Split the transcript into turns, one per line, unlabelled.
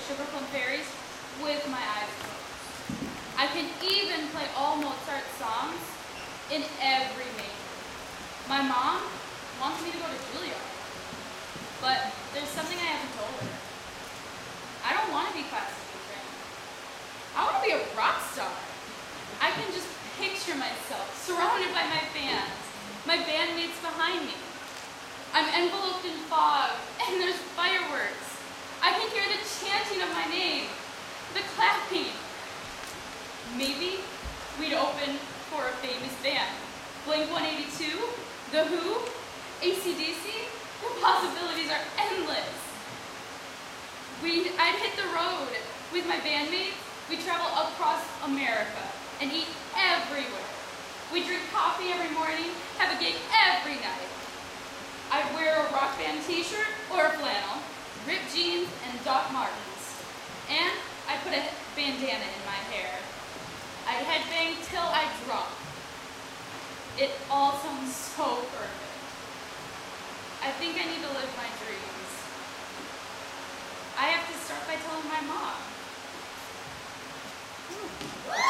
Sugar Plum Fairies with my eyes closed. I can even play all Mozart songs in every major. My mom wants me to go to Juilliard, but there's something I haven't told her. I don't want to be classically trained. I want to be a rock star. I can just picture myself surrounded by my fans, my bandmates behind me. I'm enveloped in fog, and there's fireworks. I can hear the chanting of my name, the clapping. Maybe we'd open for a famous band. Blink-182, The Who, AC/DC, the possibilities are endless. I'd hit the road with my bandmates. We'd travel across America and eat everywhere. We'd drink coffee every morning, have a gig every night. I'd wear a rock band t-shirt or a flannel, ripped jeans and Doc Martens. And I'd put a bandana in my hair. I'd headbang till I drop. It all sounds so perfect. I think I need to live my dreams. I have to start by telling my mom.